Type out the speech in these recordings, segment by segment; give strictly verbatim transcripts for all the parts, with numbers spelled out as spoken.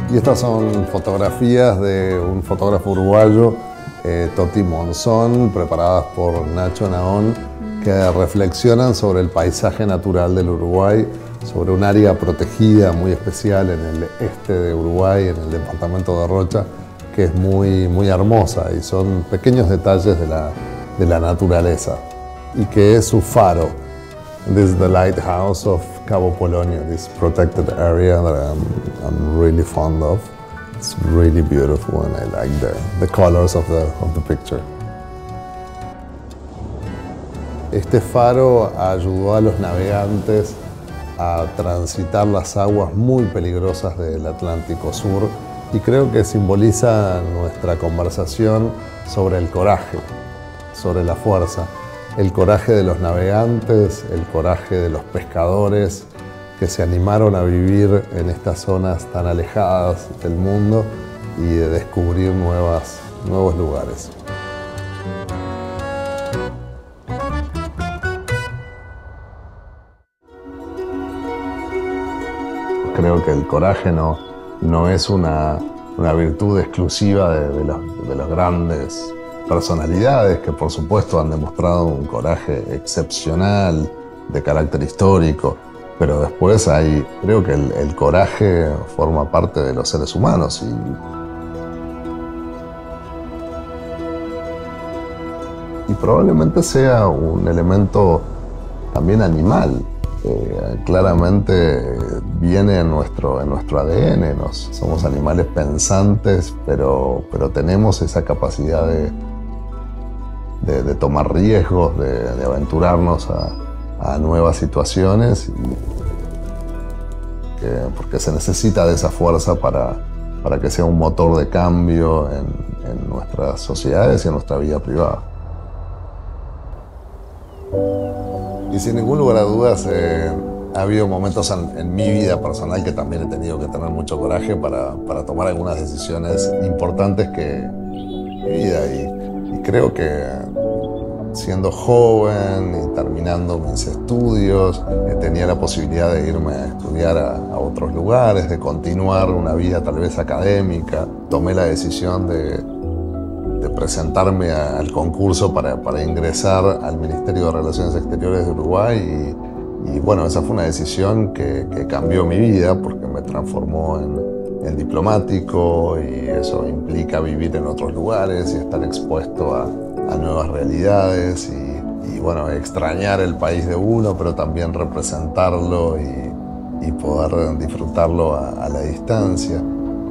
Y estas son fotografías de un fotógrafo uruguayo, eh, Toti Monzón, preparadas por Nacho Naón, que reflexionan sobre el paisaje natural del Uruguay, sobre un área protegida muy especial en el este de Uruguay, en el departamento de Rocha, que es muy, muy hermosa y son pequeños detalles de la, de la naturaleza, y que es su faro. This is the lighthouse of Cabo Polonio, this protected area that I'm, I'm really fond of. It's really beautiful and I like the, the colors of the, of the picture. Este faro ayudó a los navegantes a transitar las aguas muy peligrosas del Atlántico Sur y creo que simboliza nuestra conversación sobre el coraje, sobre la fuerza. El coraje de los navegantes, el coraje de los pescadores que se animaron a vivir en estas zonas tan alejadas del mundo y de descubrir nuevas, nuevos lugares. Creo que el coraje no, no es una, una virtud exclusiva de, de, los, de los grandes personalidades que por supuesto han demostrado un coraje excepcional de carácter histórico, pero después hay, creo que el, el coraje forma parte de los seres humanos y, y probablemente sea un elemento también animal. Eh, claramente viene en nuestro, en nuestro A D N, nos, somos animales pensantes, pero, pero tenemos esa capacidad de De, de tomar riesgos, de, de aventurarnos a, a nuevas situaciones, y que, porque se necesita de esa fuerza para, para que sea un motor de cambio en, en nuestras sociedades y en nuestra vida privada. Y sin ningún lugar a dudas, eh, ha habido momentos en, en mi vida personal que también he tenido que tener mucho coraje para, para tomar algunas decisiones importantes que en mi vida. Y, Y creo que siendo joven y terminando mis estudios, eh, tenía la posibilidad de irme a estudiar a, a otros lugares, de continuar una vida tal vez académica. Tomé la decisión de, de presentarme a, al concurso para, para ingresar al Ministerio de Relaciones Exteriores de Uruguay y, y bueno, esa fue una decisión que, que cambió mi vida porque me transformó en en diplomático, y eso implica vivir en otros lugares y estar expuesto a, a nuevas realidades y, y bueno, extrañar el país de uno, pero también representarlo y, y poder disfrutarlo a, a la distancia.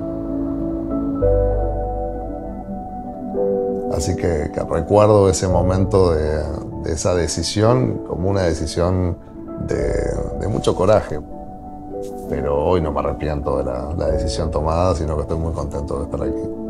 Así que, que recuerdo ese momento de, de esa decisión como una decisión de, de mucho coraje. Pero hoy no me arrepiento de la, la decisión tomada, sino que estoy muy contento de estar aquí.